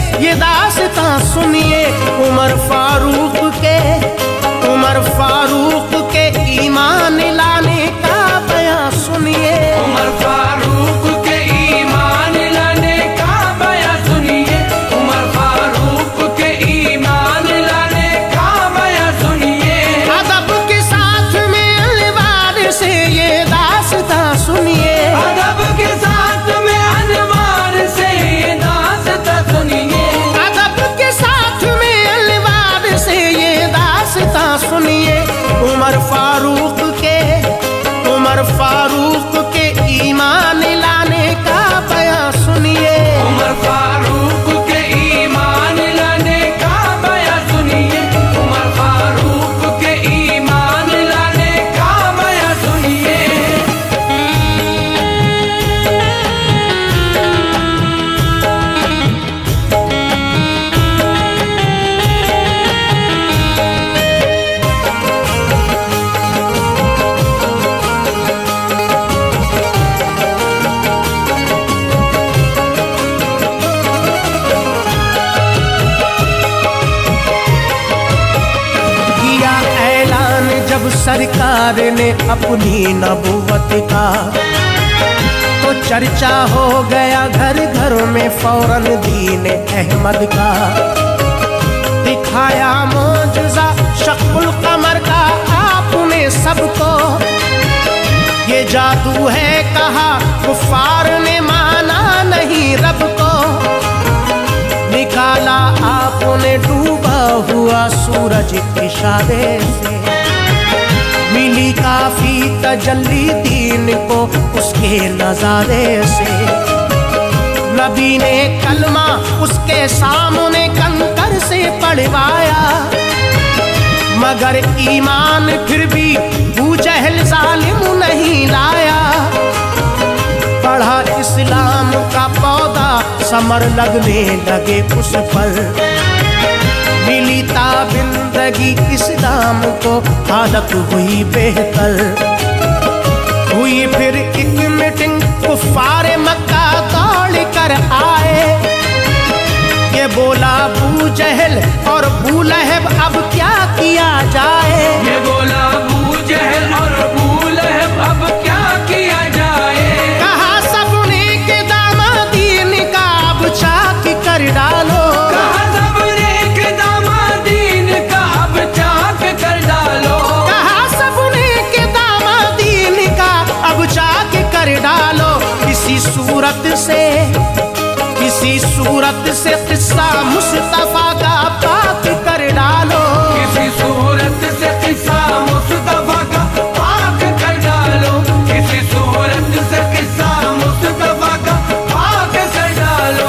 ये दास्तां सुनिए उमर फारूक के ईमान लाने का बयां सुनिए। उमर फारूक के ईमान लाने का बयां सुनिए। उमर फारूक के ईमान लाने का बयां सुनिए। अदब के साथ में अनवार से ये दास्तां सुनिए। अदब के साथ में अनवार से ये दास्तां सुनिए। अदब के साथ में अनवार से ये दास्तां सुनिए। उमर फारूक के ईमान लाने का बयां सुनिए। उमर फारूक के ईमान लाने का बयां सुनिए। उमर फारूक के ईमान लाने का बयां सुनिए। सरकार ने अपनी नबूवत का तो चर्चा हो गया घर घर में फौरन दीन अहमद का। दिखाया मौजज़ा शक्ल कमर का आपने सबको, ये जादू है कहा कुफार ने माना नहीं रब को। निकाला आपने डूबा हुआ सूरज इशारे से, मिली काफी तजल्ली दीन को उसके नजारे से। नबी ने कलमा उसके सामने कंकर से पढ़वाया, मगर ईमान फिर भी अबू जहल जालिम नहीं लाया। पढ़ा इस्लाम का पौधा समर लगने लगे उस पर, मिली ताबिंदगी इस्लाम को हालत हुई बेहतर। हुई फिर एक मीटिंग कुफ्फारे मक्का दौड़ कर आए, ये बोला अबू जहल और अबू लहब अब क्या किया जाए। ये बोला अबू जहल और अबू लहब अब क्या किया जाए। कहा सबने के दामादीन का अब चाक कर डालो। किसी सूरत से किस्सा मुस्तफा का पाक कर डालो। किसी सूरत से किस्सा मुस्तफा का पाक कर डालो। किसी सूरत से किस्सा मुस्तफा का पाक कर डालो।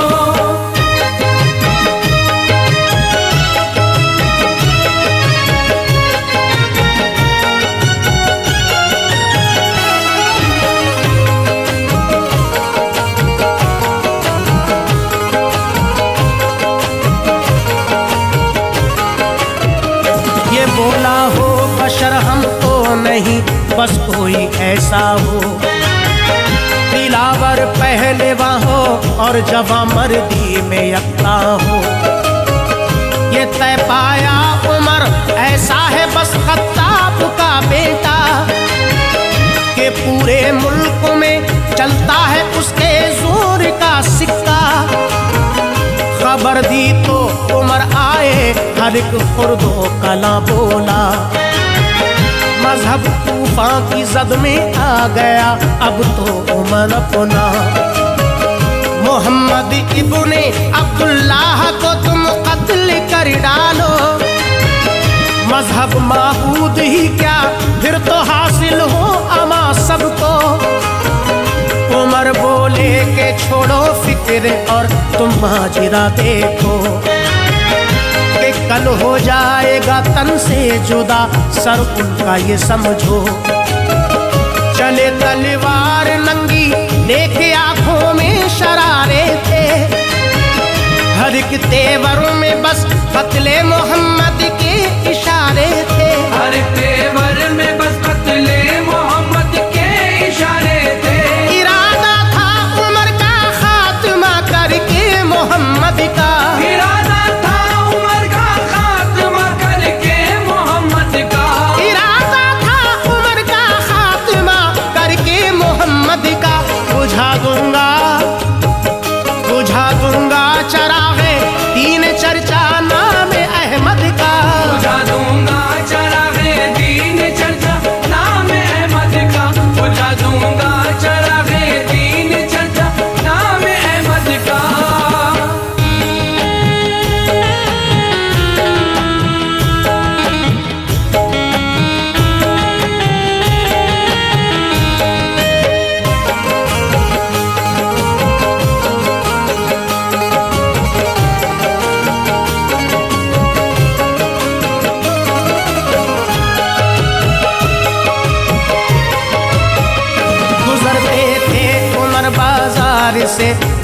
बशर हम तो नहीं बस कोई ऐसा हो, दिलावर पहलवा हो और जवां मर्दी में यकता हो। ये तय पाया उमर ऐसा है बस खत्ताब का बेटा, के पूरे मुल्क में चलता है उसके जोर का सिक्का। खबर दी तो उमर आए हर एक खुर्दो कला बोला, मजहब तूफान की जद में आ गया अब तो उमर अपना। मोहम्मद इब्ने अब्दुल्लाह को तुम कत्ल कर डालो, मजहब माबूद ही क्या फिर तो हासिल हो अमा सबको। उमर बोले के छोड़ो फिक्र और तुम माजरा देखो, कि कल हो जाएगा तन से जुदा सर उनका ये समझो। चले तलवार नंगी लेके आंखों में शरारे थे, हर एक तेवर में बस कत्ले मोहम्मद के इशारे थे। हर तेवर में बस कत्ले मोहम्मद के इशारे थे। इरादा था उमर का खात्मा करके मोहम्मद का,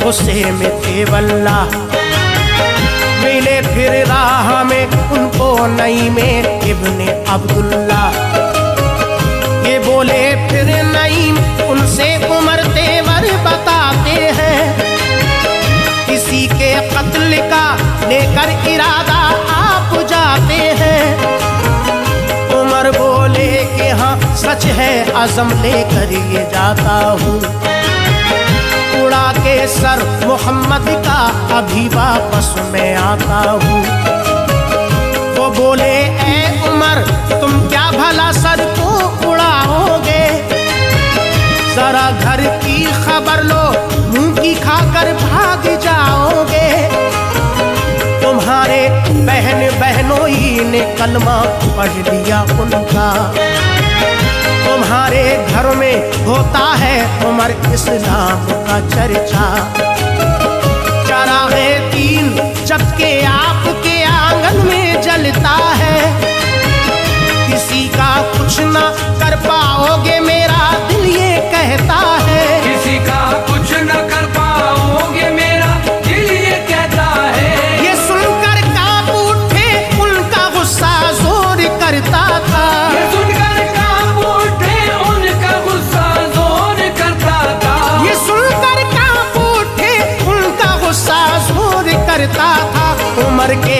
गुस्से में थे वल्ला। मिले फिर राह में उनको नईम इब्ने अब्दुल्ला। ये बोले फिर नईम उनसे उमर तेवर बताते हैं। किसी के कत्ल का लेकर इरादा आप जाते हैं। उमर बोले कि हाँ सच है, अज़म लेकर ये जाता हूँ। उड़ा के सर मोहम्मद का अभी वापस मैं आता हूँ। वो बोले ए उमर तुम क्या भला सर को उड़ाओगे, जरा घर की खबर लो, मुंह की खाकर भाग जाओगे। तुम्हारे बहन बहनोई ने कलमा पढ़ लिया उनका। तुम्हारे घर में होता है उमर इस्लाम का चर्चा। चरागे तीन जब के आपके आंगन में जलता है। किसी का कुछ ना कर पाओगे मेरा दिल ये कहता है। किसी का कुछ न कर पाओगे मेरा दिल ये कहता है। ये सुनकर कांप उठे उनका गुस्सा जोर करता था। ये सुनकर कांप उठे उनका गुस्सा जोर करता था। ये सुनकर कांप उठे उनका गुस्सा जोर करता था। उमर के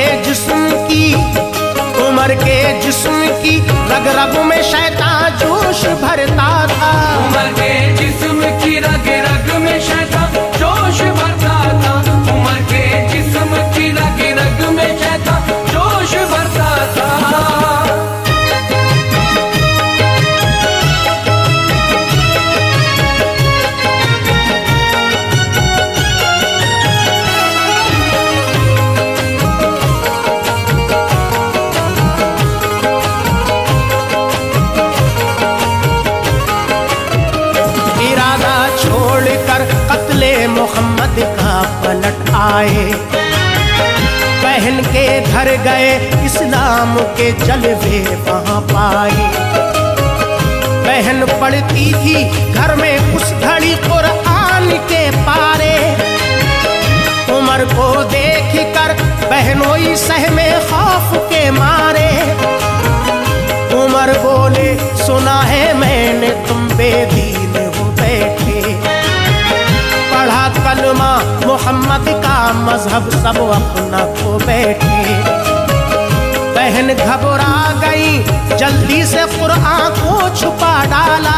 जिस्म की रग रग में शैतान जोश भरता था। उमर के जिस्म की रग रग में शैतान जोश भरता था। उमर के जिस्म की रग रग में शैतान जोश भरता था। मोहम्मद का पलट आए। बहन के घर गए इस्लाम के जलवे वहां पाए। बहन पढ़ती थी घर में उस घड़ी कुरान के पारे। उमर को देख कर बहनोई सहमे खौफ के मारे। उमर बोले सुना है मैंने तुम बेदीन हो बैठे। पढ़ा कलमा मोहम्मद का मजहब सब अपना को बैठे। बहन घबरा गई जल्दी से कुरान को छुपा डाला।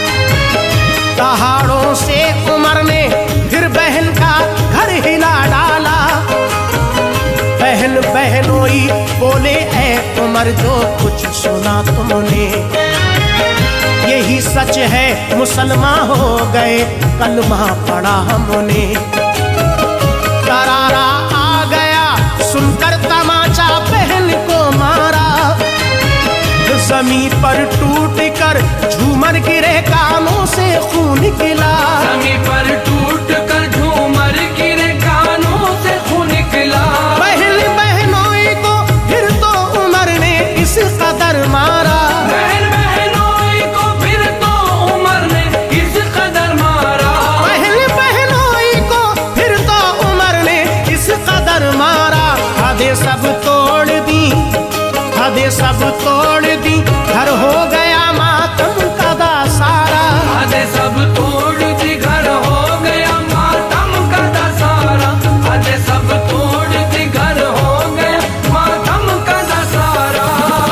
दहाड़ों से उमर ने फिर बहन का घर हिला डाला। बहन बहनोई बोले ऐ उमर जो कुछ सुना तुमने यही सच है, मुसलमान हो गए कलमा पढ़ा हमने। करारा आ गया सुनकर तमाचा बहन को मारा। जमीन पर टूट कर झूमर गिरे कानों से खून गिला। जमीन पर टूट कर झूमर गिरे कानों से खून निकला। बहन बहनोई को फिर तो उमर ने इस कदर मारा। बहन बहनोई को फिर तो उमर ने इस कदर मारा। बहन बहनोई को फिर तो उमर ने इस कदर मारा। हदें सब तोड़ दी, हदें सब तोड़ दी, घर हो गया मातम कदा सारा। हदें सब तोड़ दी, घर हो गया मातम कदा सारा। हदें सब तोड़ दी, घर हो गया मातम कदा सारा।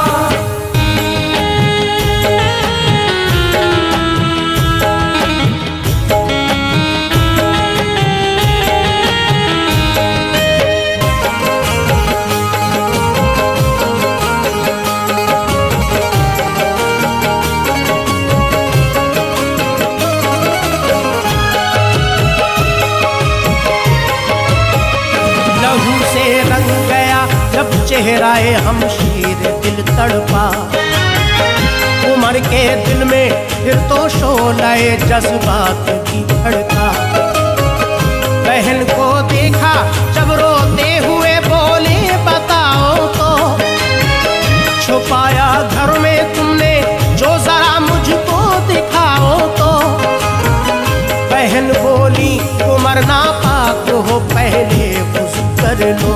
चेहराए हमशीर दिल तड़पा। उमर के दिल में फिर तो शोलाए जज्बात की भड़का। बहन को देखा जब रोते हुए बोले बताओ तो, छुपाया घर में तुमने जो जरा मुझको दिखाओ तो। बहन बोली उमर ना पा चलो।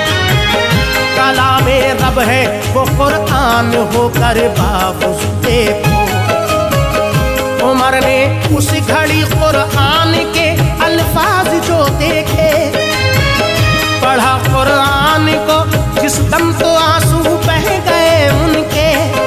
कलामे रब है वो कुरान होकर बाबुस देखो। उमर ने उस घड़ी कुरान के अल्फाज जो देखे, पढ़ा कुरान को जिस दम तो आंसू बह गए उनके।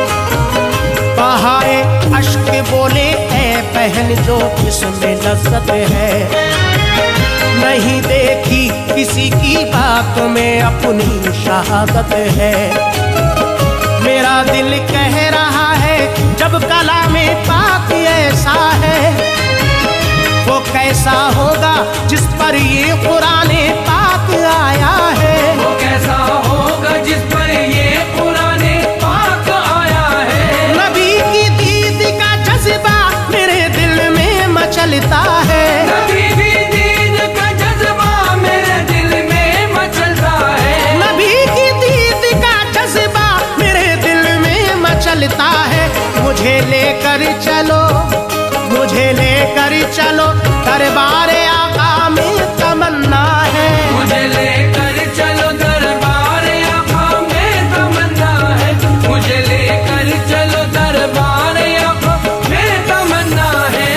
बहाए अश्क बोले ऐ बहन जो इसमें लज्जत है, नहीं देखी किसी की बात में अपनी शहादत है। मेरा दिल कह रहा है जब कलामे पाक ऐसा है, वो कैसा होगा जिस पर ये कुराने पाक आया है। वो कैसा होगा जिस पर ये कुराने पाक आया है। नबी की दीद का जज्बा मेरे दिल में मचलता है। नबी की दीद का जज्बा मेरे दिल में मचलता है। नबी की दीद का जज्बा मेरे दिल में मचलता है। मुझे लेकर चलो, मुझे लेकर चलो, दरबारे आका में तमन्ना है। मुझे लेकर चलो दरबारे आका में तमन्ना है। मुझे लेकर चलो दरबारे आका में तमन्ना है।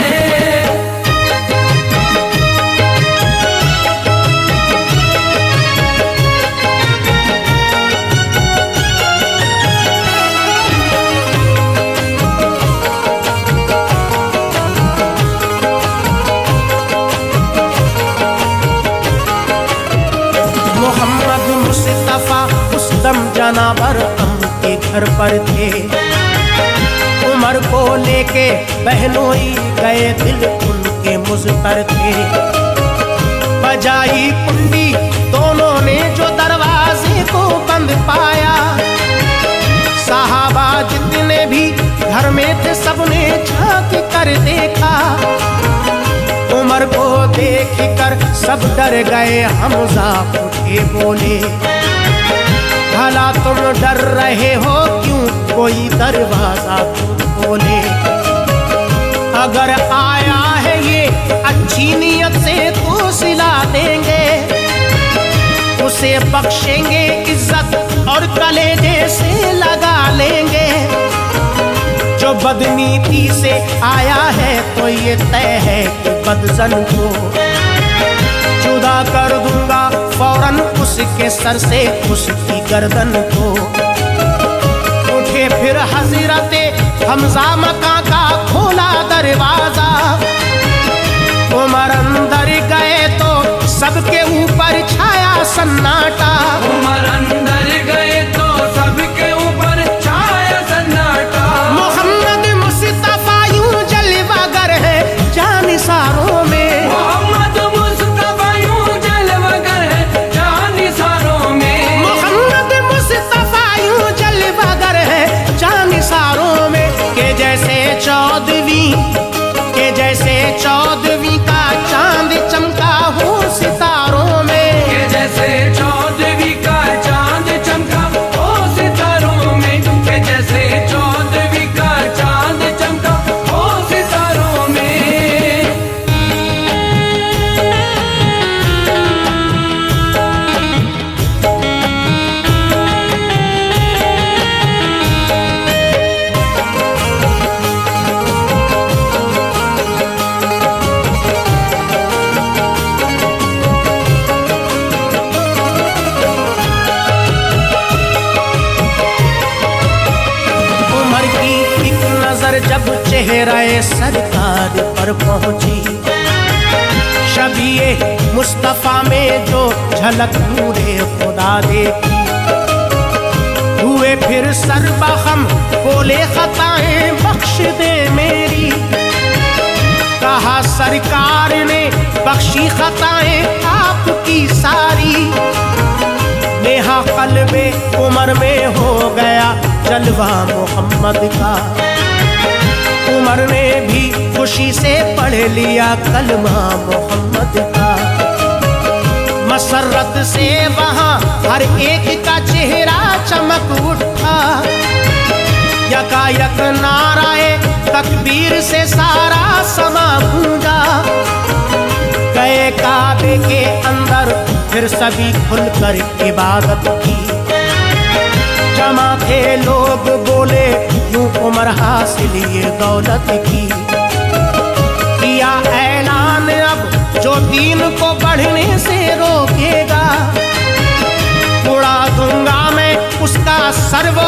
मोहम्मद मुस्तफा उस दम जनाबर के घर पर थे। उमर को लेके बहनोई गए, दिल उनके मुझ पर थे। बजाई कुंडी दोनों ने जो दरवाजे को बंद पाया, साहबा जितने भी घर में थे सबने झांक कर देखा। उमर को देख कर सब डर गए, हमजा उठे बोले भला तुम डर रहे हो क्यों, कोई दरवाजा तुम खोले। अगर आया है ये अच्छी नीयत से तो सिला देंगे, उसे बख्शेंगे इज्जत और कलेजे से लगा लेंगे। जो बदनीति से आया है तो ये तय है कि बदजन को जुदा कर दूंगा फौरन उसके सर से उसकी गर्दन को। उठे फिर हजरते हमजा मकां का खोला दरवाजा। उमर अंदर गए तो सबके ऊपर छाया सन्नाटा। उमर अंदर गए तो सबके ऊपर छाया सन्नाटा। मोहम्मद मुस्तफा यूं जलवागर है जानिसारों में। मोहम्मद मुस्तफा यूं जलवागर है जानिसारों में। मोहम्मद मुस्तफा यूं जलवागर है जानिसारों में। के जैसे चौदहवीं का चांद चमका हो सितारों में। के जैसे चौदहवीं का चांद चमका हो सितारों में। के जैसे चौदहवीं का चांद चमका हो सितारों में। जब चेहरे सरकार पर पहुंची, शबीए मुस्तफा में जो झलक नूरे खुदा देखी। हुए फिर सरबहम बोले खताएं बख्श दे मेरी। कहा सरकार ने बख्शी खताएं आपकी सारी। नेहा कल्बे उमर में हो गया जलवा मोहम्मद का। उमर ने भी खुशी से पढ़ लिया कलमा मोहम्मद का। मसरत से वहाँ हर एक का चेहरा चमक उठा। यकायक नाराए तकबीर से सारा समा गूंजा। गए काबे के अंदर फिर सभी खुलकर इबादत की। जमा थे लोग बोले यूं उम्र हासिल ये दौलत की। किया ऐलान अब जो दीन को बढ़ने से रोकेगा, उड़ा दूंगा मैं उसका सर्व